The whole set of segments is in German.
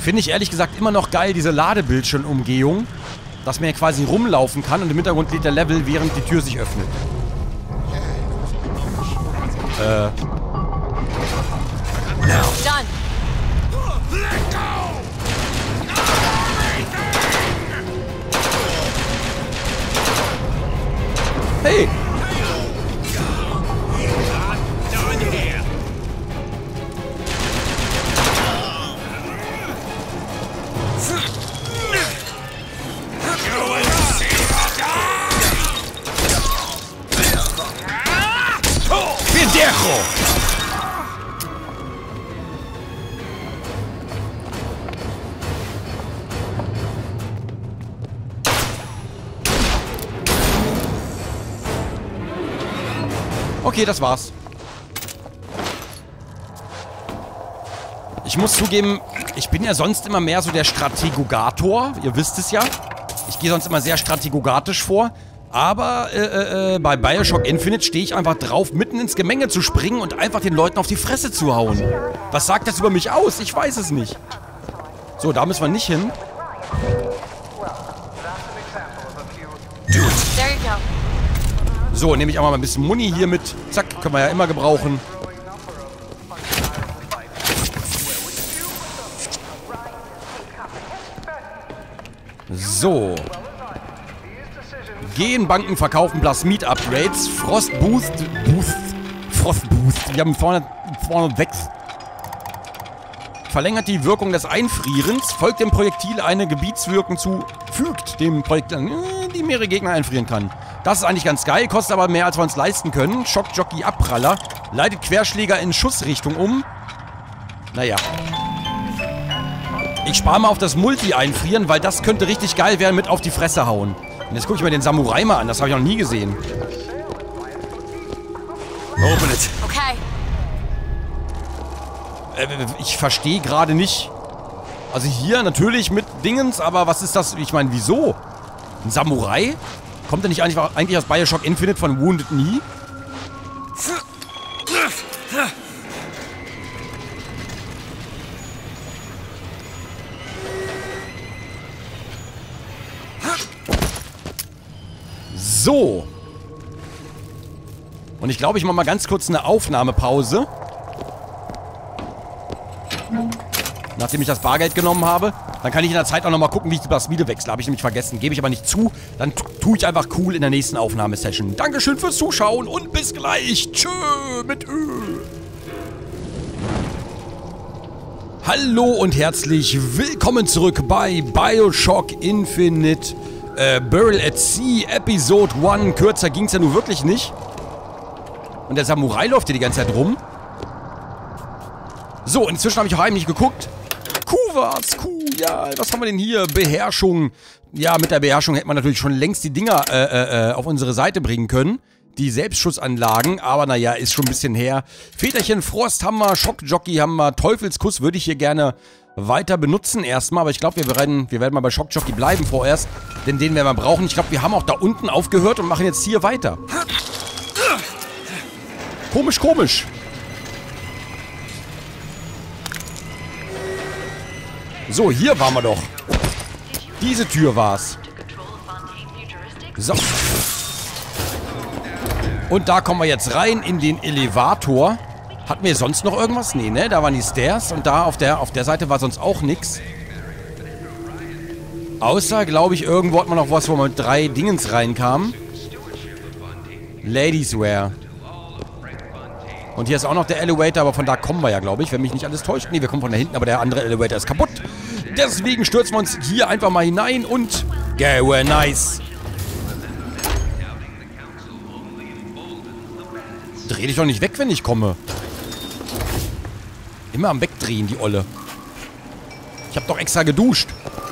Finde ich ehrlich gesagt immer noch geil, diese Ladebildschirmumgehung. Dass man ja quasi rumlaufen kann und im Hintergrund lädt der Level, während die Tür sich öffnet. Done. Hey! Pendejo! Okay, das war's. Ich muss zugeben, ich bin ja sonst immer mehr so der Strategogator. Ihr wisst es ja. Ich gehe sonst immer sehr strategogatisch vor. Aber bei Bioshock Infinite stehe ich einfach drauf, mitten ins Gemenge zu springen und einfach den Leuten auf die Fresse zu hauen. Was sagt das über mich aus? Ich weiß es nicht. So, da müssen wir nicht hin. There you go. So, nehme ich auch mal ein bisschen Muni hier mit. Zack, können wir ja immer gebrauchen. So. Genbanken verkaufen Plasmid-Upgrades. Frostboost. Frostboost. Wir haben 206. Verlängert die Wirkung des Einfrierens. Folgt dem Projektil eine Gebietswirkung zu. Fügt dem Projektil, die mehrere Gegner einfrieren kann. Das ist eigentlich ganz geil, kostet aber mehr, als wir uns leisten können. Schockjockey-Abpraller. Leitet Querschläger in Schussrichtung um. Naja. Ich spare mal auf das Multi-Einfrieren, weil das könnte richtig geil werden mit auf die Fresse hauen. Und jetzt gucke ich mir den Samurai mal an, das habe ich noch nie gesehen. Open it. Okay. Ich verstehe gerade nicht. Also hier natürlich mit Dingens, aber was ist das? Ich meine, wieso? Ein Samurai? Kommt der nicht eigentlich aus Bioshock Infinite von Wounded Knee? So. Und ich glaube, ich mache mal ganz kurz eine Aufnahmepause. Nachdem ich das Bargeld genommen habe. Dann kann ich in der Zeit auch nochmal gucken, wie ich die Plasmide wechsle. Habe ich nämlich vergessen. Gebe ich aber nicht zu. Dann tue ich einfach cool in der nächsten Aufnahmesession. Dankeschön fürs Zuschauen und bis gleich. Tschö mit Ö. Hallo und herzlich willkommen zurück bei Bioshock Infinite. Burial at Sea Episode 1. Kürzer ging es ja nun wirklich nicht. Und der Samurai läuft hier die ganze Zeit rum. So, inzwischen habe ich auch heimlich geguckt. War's, ja, was haben wir denn hier? Beherrschung. Ja, mit der Beherrschung hätte man natürlich schon längst die Dinger auf unsere Seite bringen können. Die Selbstschussanlagen, aber naja, ist schon ein bisschen her. Väterchen Frost haben wir, Schockjockey haben wir, Teufelskuss würde ich hier gerne weiter benutzen erstmal. Aber ich glaube, wir werden mal bei Schockjockey bleiben vorerst. Denn den werden wir brauchen. Ich glaube, wir haben auch da unten aufgehört und machen jetzt hier weiter. Komisch, komisch. So, hier waren wir doch. Diese Tür war's. So. Und da kommen wir jetzt rein in den Elevator. Hatten wir sonst noch irgendwas? Nee, ne? Da waren die Stairs und da auf der Seite war sonst auch nichts. Außer, glaube ich, irgendwo hat man noch was, wo man mit 3 Dingens reinkam. Ladies Wear. Und hier ist auch noch der Elevator, aber von da kommen wir ja, glaube ich, wenn mich nicht alles täuscht. Ne, wir kommen von da hinten, aber der andere Elevator ist kaputt. Deswegen stürzen wir uns hier einfach mal hinein und... Go nice. Dreh dich doch nicht weg, wenn ich komme. Immer am Wegdrehen, die Olle. Ich habe doch extra geduscht.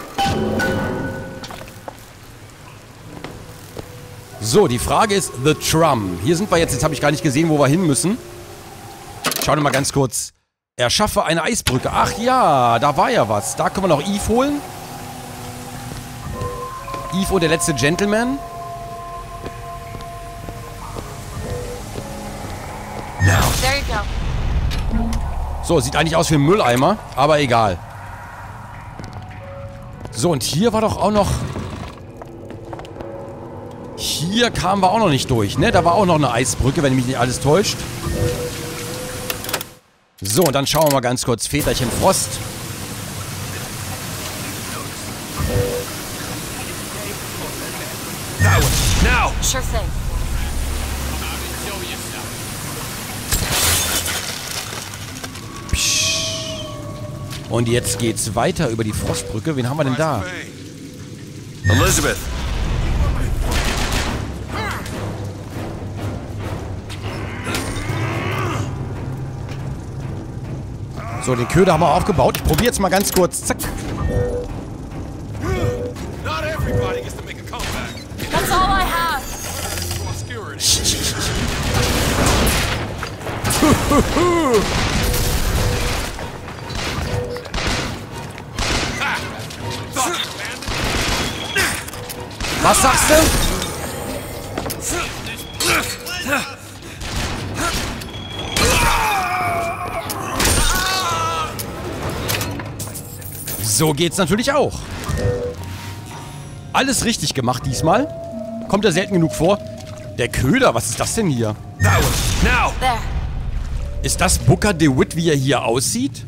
So, die Frage ist The Trum. Hier sind wir jetzt habe ich gar nicht gesehen, wo wir hin müssen. Schauen wir mal ganz kurz. Erschaffe eine Eisbrücke. Ach ja, da war ja was. Da können wir noch Eve holen. Eve und der letzte Gentleman. There you go. So, sieht eigentlich aus wie ein Mülleimer, aber egal. So, und hier war doch auch noch... Hier kamen wir auch noch nicht durch, ne? Da war auch noch eine Eisbrücke, wenn mich nicht alles täuscht. So, und dann schauen wir mal ganz kurz. Väterchen Frost. Now. Sure thing. Und jetzt geht's weiter über die Frostbrücke. Wen haben wir denn da? Elizabeth. So, den Köder haben wir aufgebaut. Ich probiere jetzt mal ganz kurz. Zack. Not everybody gets to make a comeback. That's all I have. Was sagst du? So geht's natürlich auch. Alles richtig gemacht diesmal. Kommt ja selten genug vor. Der Köder, was ist das denn hier? Now. There. Ist das Booker DeWitt, wie er hier aussieht?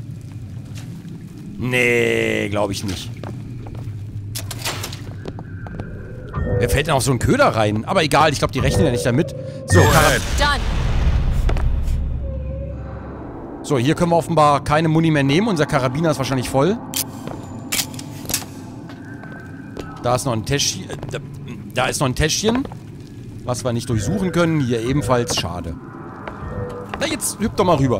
Nee, glaube ich nicht. Wer fällt denn auf so einen Köder rein? Aber egal, ich glaube, die rechnen ja nicht damit. So, Done. so, hier können wir offenbar keine Muni mehr nehmen. Unser Karabiner ist wahrscheinlich voll. Da ist noch ein Täschchen. Da ist noch ein Täschchen, was wir nicht durchsuchen können. Hier ebenfalls. Schade. Na, jetzt hüpft doch mal rüber.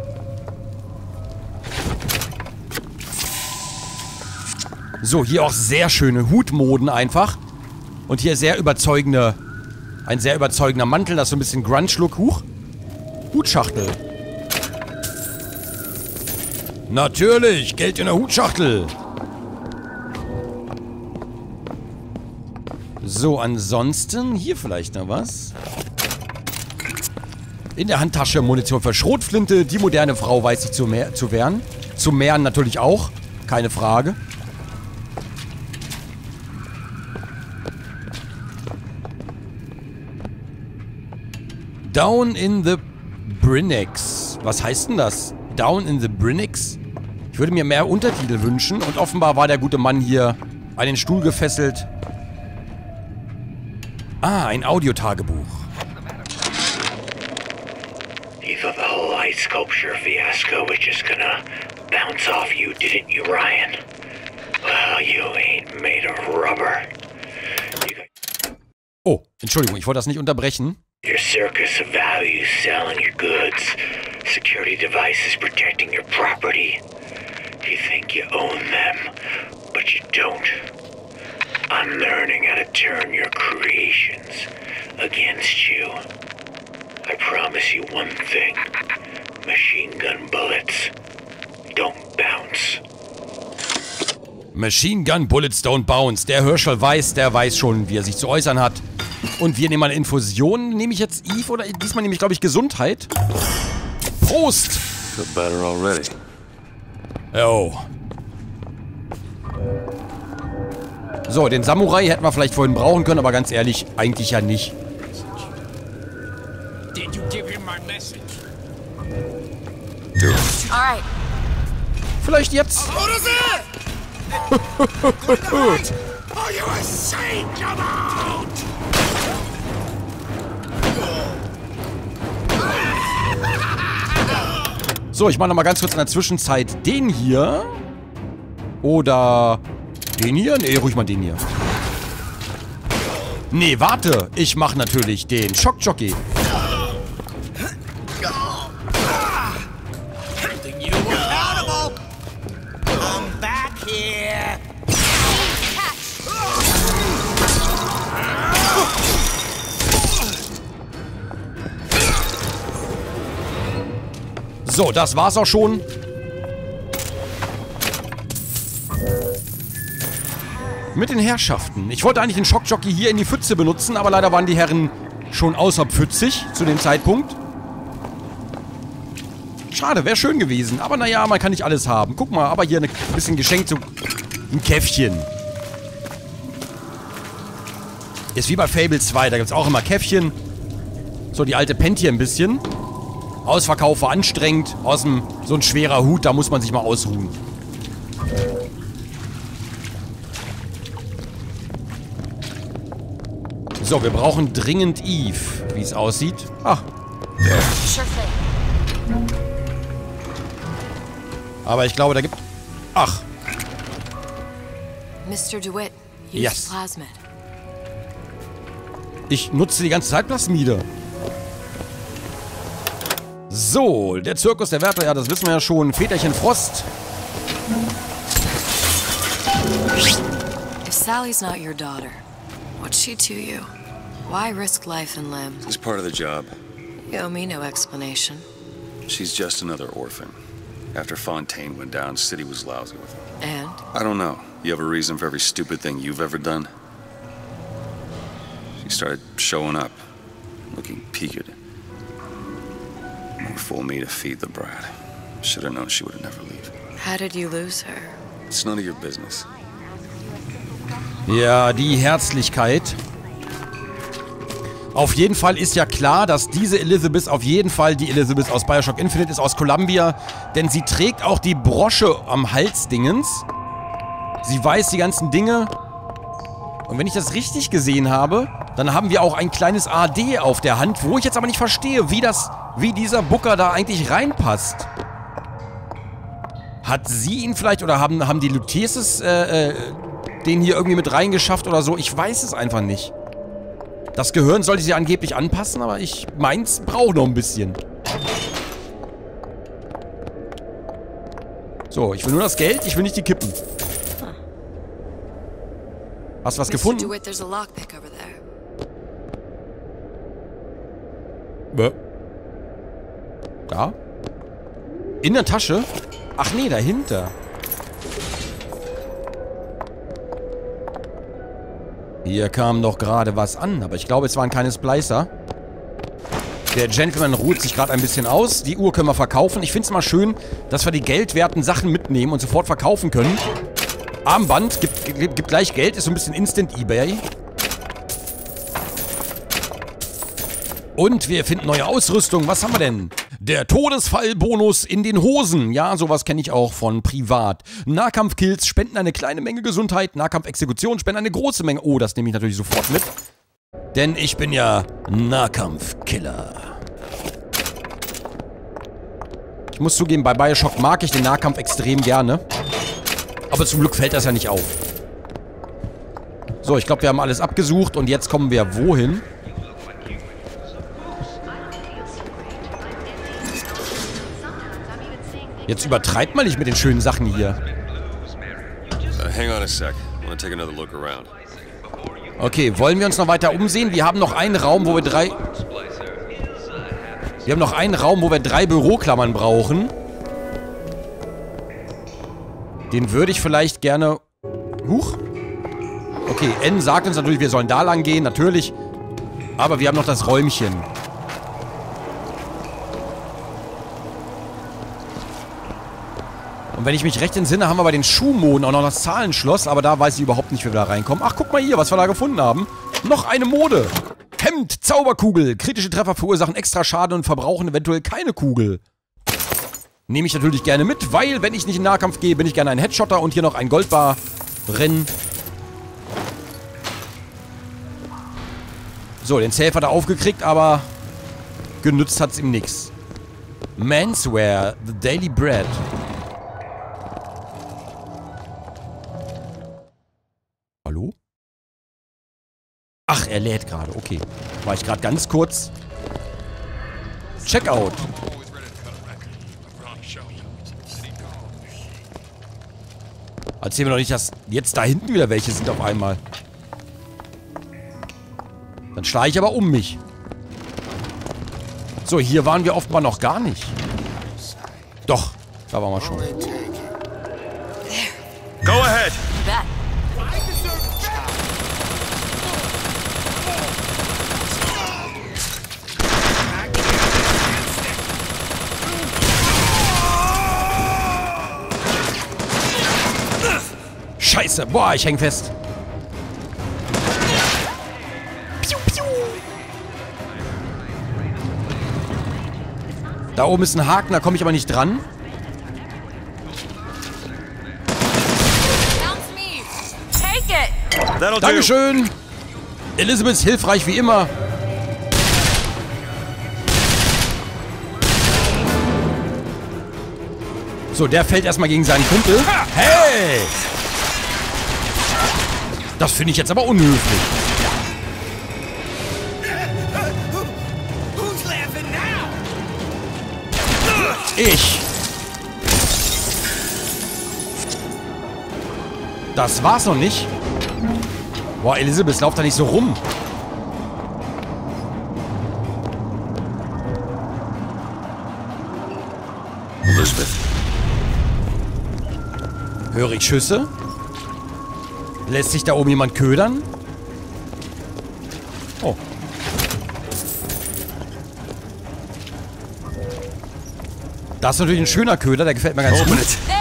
So, hier auch sehr schöne Hutmoden einfach. Und hier sehr überzeugende... Ein sehr überzeugender Mantel, das ist so ein bisschen Grunge-Look. Huch. Hutschachtel. Natürlich, Geld in der Hutschachtel. So, ansonsten hier vielleicht noch was. In der Handtasche Munition für Schrotflinte. Die moderne Frau weiß sich zu wehren. Zu mehren natürlich auch. Keine Frage. Down in the Brinix. Was heißt denn das? Down in the Brinix? Ich würde mir mehr Untertitel wünschen. Und offenbar war der gute Mann hier an den Stuhl gefesselt. Ah, ein Audiotagebuch. You thought the whole ice sculpture fiasco was just gonna bounce off you, didn't you, Ryan? Well, you ain't made of rubber. Oh, Entschuldigung, ich wollte das nicht unterbrechen. Your circus of values selling your goods. Security devices protecting your property. You think you own them, but you don't. I'm learning how to turn your creations against you. I promise you one thing. Machine gun bullets don't bounce. Machine Gun Bullets don't bounce. Der Herschel weiß, der weiß schon, wie er sich zu äußern hat. Und wir nehmen eine Infusion. Nehme ich jetzt Eve oder diesmal nehme ich, glaube ich, Gesundheit. Prost! Feel better already. Oh. So, den Samurai hätten wir vielleicht vorhin brauchen können, aber ganz ehrlich, eigentlich ja nicht. Did you give him my message? All right. Vielleicht jetzt. What is it? Are you ashamed about? So, ich mache nochmal ganz kurz in der Zwischenzeit den hier. Oder den hier? Nee, ruhig mal den hier. Nee, warte. Ich mache natürlich den Schockjockey. Holding you accountable. Come back here. So, das war's auch schon. Mit den Herrschaften. Ich wollte eigentlich den Schockjockey hier in die Pfütze benutzen, aber leider waren die Herren schon außerpfützig zu dem Zeitpunkt. Schade, wäre schön gewesen. Aber naja, man kann nicht alles haben. Guck mal, aber hier ein bisschen geschenkt, so ein Käffchen. Ist wie bei Fable 2, da gibt es auch immer Käffchen. So, die alte pennt hier ein bisschen. Ausverkauf war anstrengend. Außerdem so ein schwerer Hut, da muss man sich mal ausruhen. So, wir brauchen dringend Eve, wie es aussieht. Ah. Sure thing. Aber ich glaube, da gibt... Ach. Mr. DeWitt, use Yes. plasmid. Ich nutze die ganze Zeit Plasmide. So, der Zirkus der Wärter, ja, das wissen wir ja schon. Väterchen Frost. If Sally's not your daughter, what's she to you? Why risk life and limb? It's part of the job. You owe me no explanation. She's just another orphan. After Fontaine went down, City was lousy with her. And? I don't know. You have a reason for every stupid thing you've ever done? She started showing up, looking peaked. More fool me to feed the brat. Should have known she would never leave. How did you lose her? It's none of your business. Ja, die Herzlichkeit. Auf jeden Fall ist ja klar, dass diese Elizabeth auf jeden Fall die Elizabeth aus Bioshock Infinite ist, aus Columbia. Denn sie trägt auch die Brosche am Halsdingens. Sie weiß die ganzen Dinge. Und wenn ich das richtig gesehen habe, dann haben wir auch ein kleines AD auf der Hand, wo ich jetzt aber nicht verstehe, wie dieser Booker da eigentlich reinpasst. Hat sie ihn vielleicht, oder haben die Luteces den hier irgendwie mit reingeschafft oder so? Ich weiß es einfach nicht. Das Gehirn sollte sie angeblich anpassen, aber meins braucht noch ein bisschen. So, ich will nur das Geld, ich will nicht die Kippen. Hast du was gefunden? Mr. DeWitt, there's a lockpick over there. Da? In der Tasche? Ach nee, dahinter. Hier kam doch gerade was an, aber ich glaube, es waren keine Splicer. Der Gentleman ruht sich gerade ein bisschen aus. Die Uhr können wir verkaufen. Ich finde es mal schön, dass wir die geldwerten Sachen mitnehmen und sofort verkaufen können. Armband, gibt gleich Geld, ist so ein bisschen Instant eBay. Und wir finden neue Ausrüstung. Was haben wir denn? Der Todesfallbonus in den Hosen. Ja, sowas kenne ich auch von privat. Nahkampfkills spenden eine kleine Menge Gesundheit. Nahkampfexekutionen spenden eine große Menge. Oh, das nehme ich natürlich sofort mit. Denn ich bin ja Nahkampfkiller. Ich muss zugeben, bei Bioshock mag ich den Nahkampf extrem gerne. Aber zum Glück fällt das ja nicht auf. So, ich glaube, wir haben alles abgesucht. Und jetzt kommen wir wohin? Jetzt übertreibt man nicht mit den schönen Sachen hier. Hang on a sec. I want to take another look around. Okay, wollen wir uns noch weiter umsehen? Wir haben noch einen Raum, wo wir drei... Wir haben noch einen Raum, wo wir 3 Büroklammern brauchen. Den würde ich vielleicht gerne... Huch. Okay, N sagt uns natürlich, wir sollen da lang gehen, natürlich. Aber wir haben noch das Räumchen. Und wenn ich mich recht entsinne, haben wir bei den Schuhmoden auch noch das Zahlenschloss. Aber da weiß ich überhaupt nicht, wie wir da reinkommen. Ach, guck mal hier, was wir da gefunden haben. Noch eine Mode. Hemd, Zauberkugel. Kritische Treffer verursachen extra Schaden und verbrauchen eventuell keine Kugel. Nehme ich natürlich gerne mit, weil, wenn ich nicht in Nahkampf gehe, bin ich gerne ein Headshotter. Und hier noch ein Goldbar drin. So, den Safe hat er aufgekriegt, aber genützt hat's ihm nichts. Menswear, the Daily Bread. Hallo? Ach, er lädt gerade. Okay. War ich gerade ganz kurz. Checkout. Erzähl mir doch nicht, dass jetzt da hinten wieder welche sind auf einmal. Dann schlage ich aber um mich. So, hier waren wir offenbar noch gar nicht. Doch, da waren wir schon. Go ahead. Bet. Scheiße, boah, ich häng fest. Da oben ist ein Haken, da komme ich aber nicht dran. Dankeschön. Elizabeth ist hilfreich wie immer. So, der fällt erstmal gegen seinen Kumpel. Hey! Das finde ich jetzt aber unhöflich. Ich. Das war's noch nicht. Boah, Elizabeth, lauf da nicht so rum. Elizabeth. Höre ich Schüsse? Lässt sich da oben jemand ködern? Oh. Das ist natürlich ein schöner Köder, der gefällt mir ganz gut.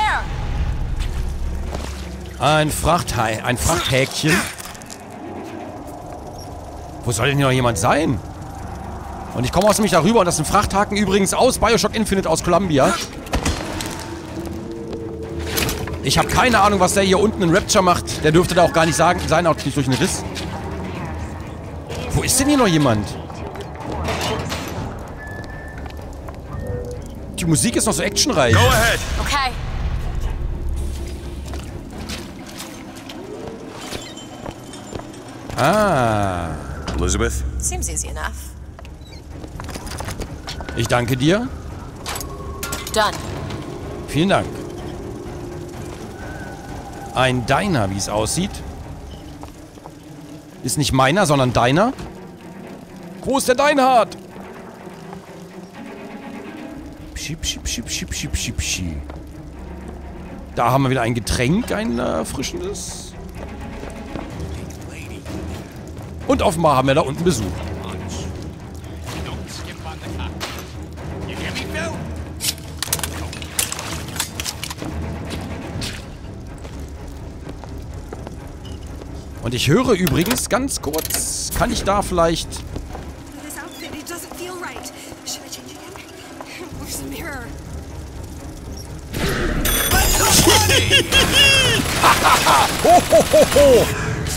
Ein Frachthäkchen. Wo soll denn hier noch jemand sein? Und ich komme aus nämlich darüber und das ist ein Frachthaken übrigens aus Bioshock Infinite aus Columbia. Ich habe keine Ahnung, was der hier unten in Rapture macht. Der dürfte da auch gar nicht sein, auch nicht durch einen Riss. Wo ist denn hier noch jemand? Die Musik ist noch so actionreich. Go ahead. Okay. Ah. Elizabeth? Seems easy enough. Ich danke dir. Done. Vielen Dank. Ein Diner, wie es aussieht. Ist nicht meiner, sondern deiner. Wo ist der Deinhard? Schip, schip, schip, schip, schip, schip, schip. Da haben wir wieder ein Getränk, ein erfrischendes. Und offenbar haben wir da unten Besuch. Und ich höre übrigens, ganz kurz, kann ich da vielleicht... ho, ho, ho, ho.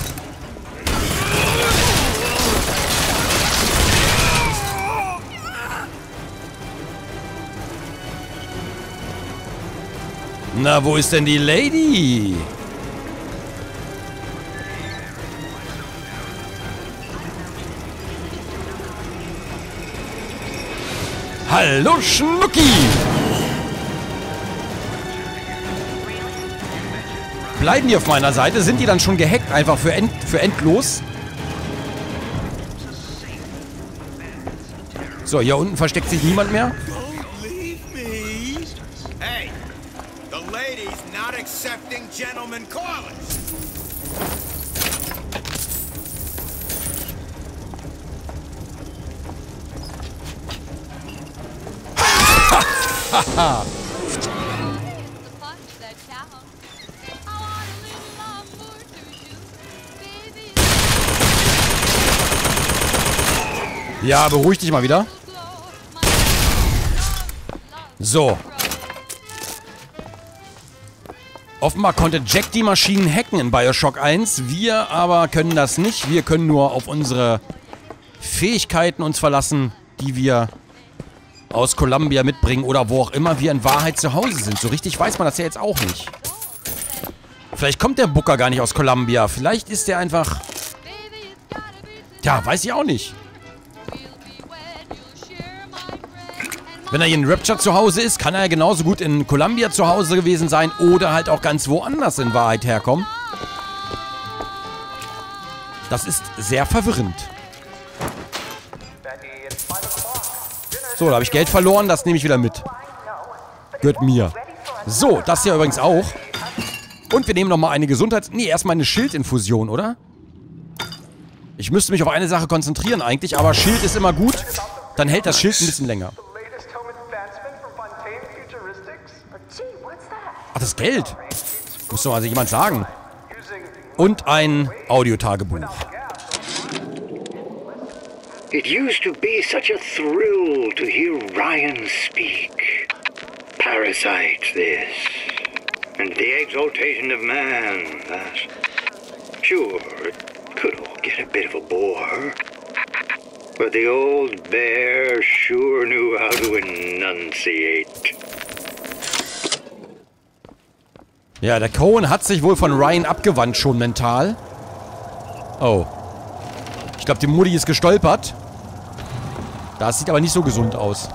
Na, wo ist denn die Lady? Hallo, Schnucki! Bleiben die auf meiner Seite? Sind die dann schon gehackt? Einfach für endlos? So, hier unten versteckt sich niemand mehr. Hey, the lady's not accepting gentlemen callers. Haha. Ja, beruhig dich mal wieder. So. Offenbar konnte Jack die Maschinen hacken in Bioshock 1. Wir aber können das nicht. Wir können nur auf unsere Fähigkeiten uns verlassen, die wir aus Columbia mitbringen oder wo auch immer wir in Wahrheit zu Hause sind. So richtig weiß man das ja jetzt auch nicht. Vielleicht kommt der Booker gar nicht aus Columbia. Vielleicht ist der einfach... Tja, weiß ich auch nicht. Wenn er hier in Rapture zu Hause ist, kann er ja genauso gut in Columbia zu Hause gewesen sein oder halt auch ganz woanders in Wahrheit herkommen. Das ist sehr verwirrend. So, da habe ich Geld verloren, das nehme ich wieder mit. Gehört mir. So, das hier übrigens auch. Und wir nehmen nochmal eine Nee, erstmal eine Schildinfusion, oder? Ich müsste mich auf eine Sache konzentrieren eigentlich, aber Schild ist immer gut. Dann hält das Schild ein bisschen länger. Ach, das Geld. Muss doch mal jemand sagen. Und ein Audiotagebuch. It used to be such a thrill to hear Ryan speak. Parasites, this. And the exaltation of man, that. Sure, it could all get a bit of a bore. But the old bear sure knew how to enunciate. Ja, der Cohen hat sich wohl von Ryan abgewandt schon mental. Oh. Ich glaube, die Mutti ist gestolpert. Das sieht aber nicht so gesund aus.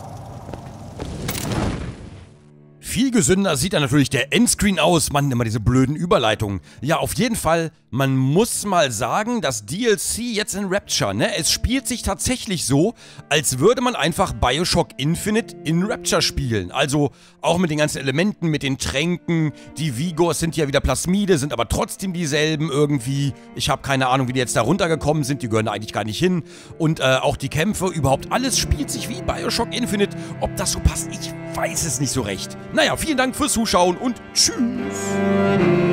Viel gesünder sieht dann natürlich der Endscreen aus. Mann, immer diese blöden Überleitungen. Ja, auf jeden Fall, man muss mal sagen, das DLC jetzt in Rapture, ne? Es spielt sich tatsächlich so, als würde man einfach Bioshock Infinite in Rapture spielen. Also auch mit den ganzen Elementen, mit den Tränken. Die Vigors sind ja wieder Plasmide, sind aber trotzdem dieselben irgendwie. Ich habe keine Ahnung, wie die jetzt da runtergekommen sind. Die gehören da eigentlich gar nicht hin. Und auch die Kämpfe, überhaupt alles spielt sich wie Bioshock Infinite. Ob das so passt, ich weiß es nicht so recht. Naja, vielen Dank fürs Zuschauen und tschüss.